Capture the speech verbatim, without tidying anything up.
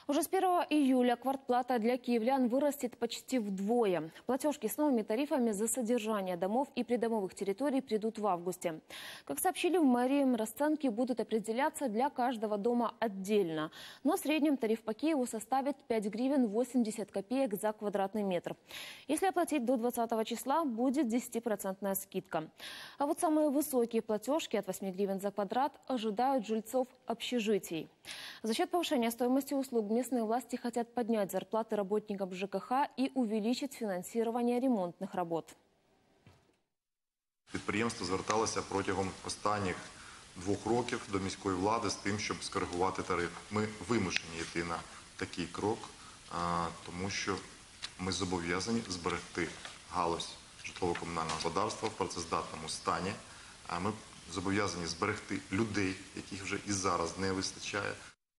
Уже с первого июля квартплата для киевлян вырастет почти вдвое. Платежки с новыми тарифами за содержание домов и придомовых территорий придут в августе. Как сообщили в мэрии, расценки будут определяться для каждого дома отдельно. Но в среднем тариф по Киеву составит пять гривен восемьдесят копеек за квадратный метр. Если оплатить до двадцатого числа, будет десятипроцентная скидка. А вот самые высокие платежки от восьми гривен за квадрат ожидают жильцов общежитий. За счет повышения стоимости услуг местные власти хотят поднять зарплаты работникам ЖКХ и увеличить фінансування ремонтних робот. Підприємство зверталося протягом останніх двох років до міської влади з тим, щоб скоригувати тариф. Ми вимушені йти на такий крок, тому що ми зобов'язані зберегти галузь житлово-комунального господарства в працездатному стані. Ми зобов'язані зберегти людей, яких вже і зараз не вистачає.